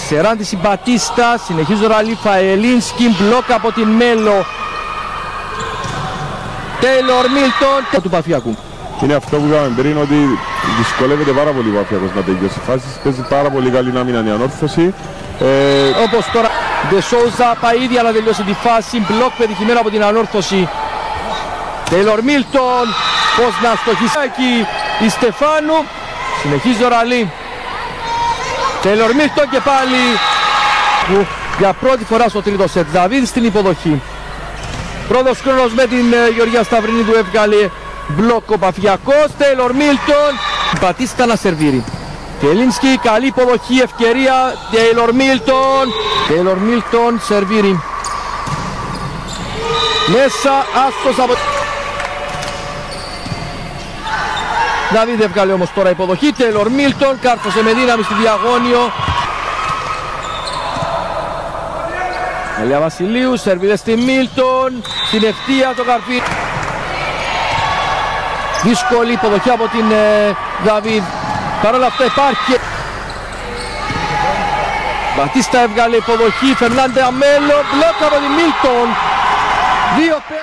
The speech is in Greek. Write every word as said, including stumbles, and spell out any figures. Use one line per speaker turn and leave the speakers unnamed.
Σεράντης η Μπατίστα, συνεχίζει ο Ραλή Φαελίνσκι, μπλοκ από την Μέλο. Τέιλορ Μίλτον του Παφιακού.
Είναι αυτό που είπαμε πριν, ότι δυσκολεύεται πάρα πολύ ο Παφιακός να τελειώσει φάσεις. Παίζει πάρα πολύ καλή άμυνα η ανόρθωση.
Ε... Όπως τώρα Ντεσόουζα πάει ίδια να τελειώσει τη φάση, μπλοκ πετυχημένο από την ανόρθωση. Τέιλορ Μίλτον, πώς να στοχίσει εκεί η Στεφάνου. Συνεχίζει ο Ραλή. Τέιλορ Μίλτον και πάλι που για πρώτη φορά στο τρίτο σετ. Δαβίδ στην υποδοχή. Πρώτος χρόνος με την ε, Γεωργία Σταυρινίδου έβγαλε μπλοκ ο Παφιακός. Τέιλορ Μίλτον, Μπατίστα να σερβίρει. Τελίνσκι, καλή υποδοχή, ευκαιρία. Τέιλορ Μίλτον. Τέιλορ Μίλτον σερβίρει. Μέσα, άστος από... Δαβίδ έβγαλε όμως τώρα υποδοχή. Τέιλορ Μίλτον, κάρφωσε με δύναμη στη διαγώνιο. Αλία Βασιλείου, σερβίρε στη Μίλτον. Στην ευθεία το καρφί. Δύσκολη υποδοχή από την ε, Δαβίδ. Παρ' όλα αυτά υπάρχει. Μπατίστα έβγαλε υποδοχή. Φερνάντε Αμέλο, μπλοκ από τη Μίλτον. Δύο πέρα.